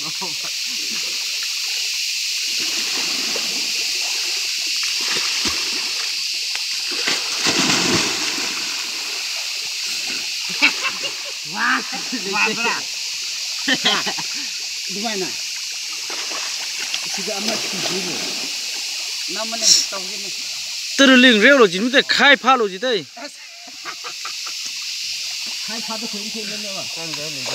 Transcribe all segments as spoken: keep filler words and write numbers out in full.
Wah, wah berat. Gimana? Sudah amat dulu. Namanya tahu gini. Terling real lo jadi khai pha lo jadi. Khai pha tu kering kering ni apa? Kan dah ni.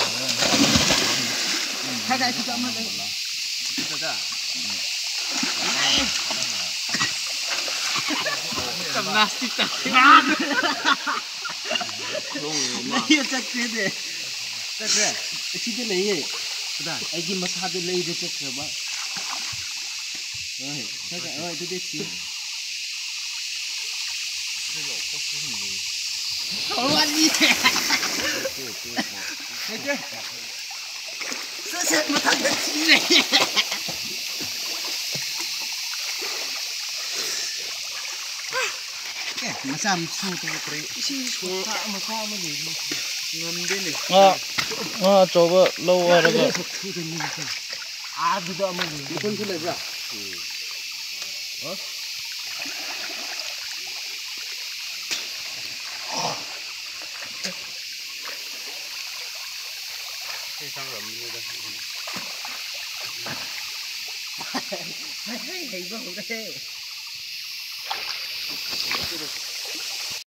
Khai dah sudah amat dah. Sudah. Gymnastik tak. नहीं चक्के दे चक्के अच्छी तो नहीं है सुधा ऐसी मसाले ले दे चक्के बा ओए चक्के ओए तो देखिए वाली चक्के सच मत अच्छी नहीं Masa musuh tu kiri, isi suka masa mana ni, ngambil ni. Ah, ah, coba lawa apa? Ah, tu dah mana? Bukan tu lagi. Oh. Hei, sangat ni dah. Hei, hei, hei, bahu dah.